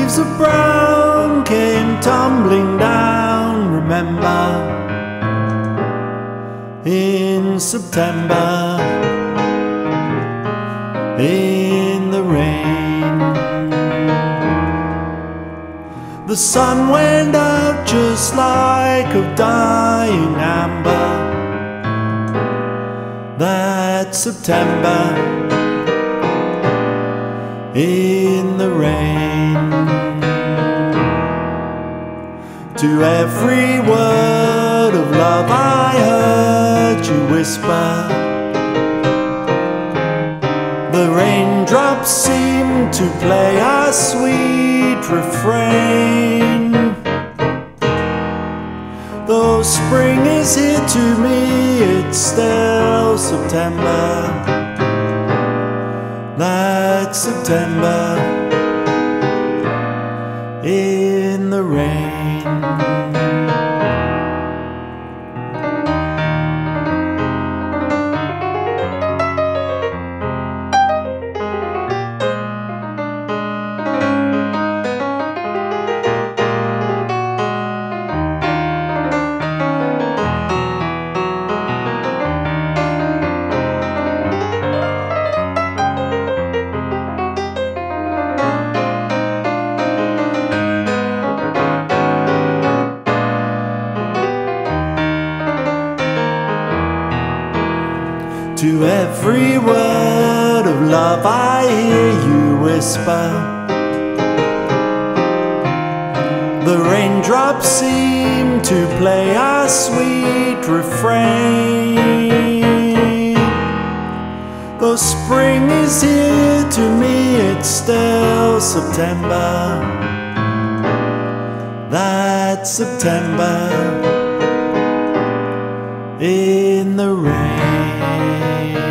leaves of brown came tumbling down, remember, in September, in the rain. The sun went out just like a dying amber that September, in the rain. To every word of love I heard you whisper, the raindrops seemed to play a sweet refrain. Though spring is here to me, it's still September, that September, in the rain. To every word of love I hear you whisper, the raindrops seem to play a sweet refrain. Though spring is here to me, it's still September, that September, in the rain.